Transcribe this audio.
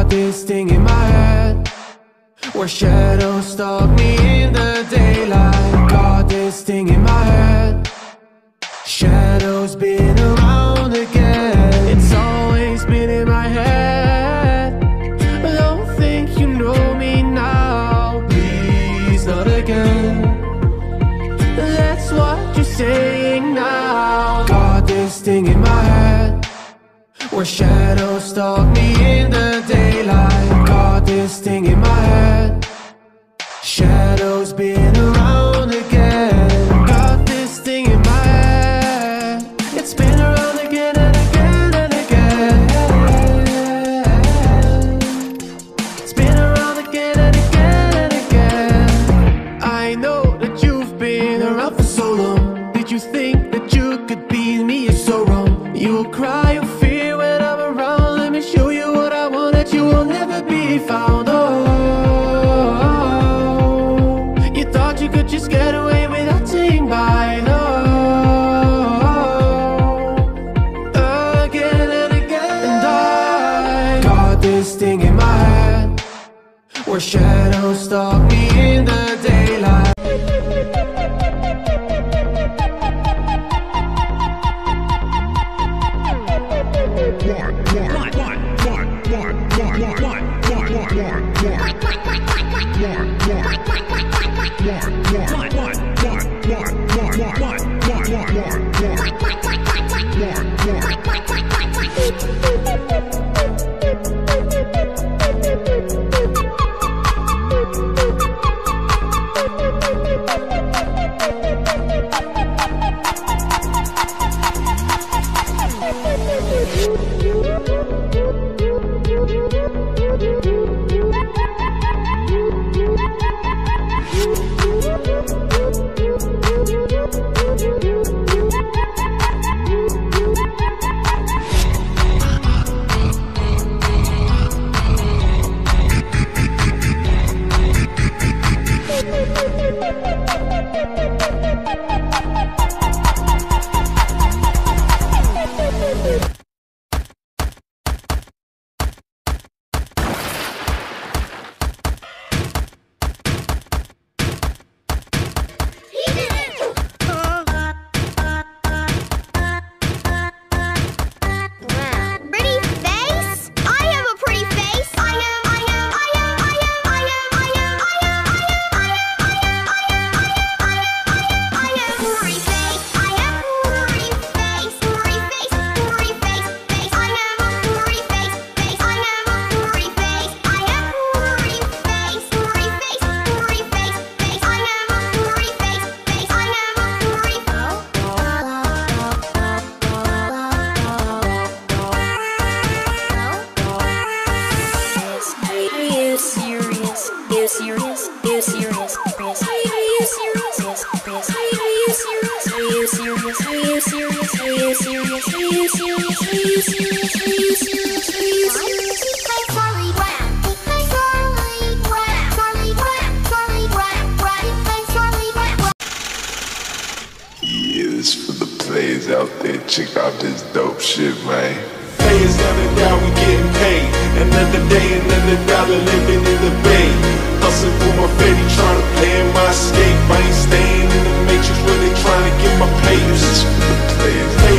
Got this thing in my head where shadows stalk me in the daylight. Got this thing in my head, shadows been around again. It's always been in my head. I don't think you know me now, please not again. That's what you're saying now. Got this thing in my head where shadows stalk me in the daylight. Got this thing in my head, shadows been around again. Got this thing in my head, it's been around again and again and again. It's been around again and again and again. I know that you've been around for so long. Did you think that you could beat me? You're so wrong. You will cry your fear when I'm around. Let me show you what I want, that you will never be found. Oh, you thought you could just get away without saying bye. No, again and again. And I got this thing in my head where shadows stalk me in the daylight. Out there, check out this dope shit, man. Pay is another dollar, we getting paid. Another day, another dollar, living in the bay. Hustle for my fatty, trying to play in my escape. I ain't staying in the matrix where they trying to get my pay. This is for the players. Pay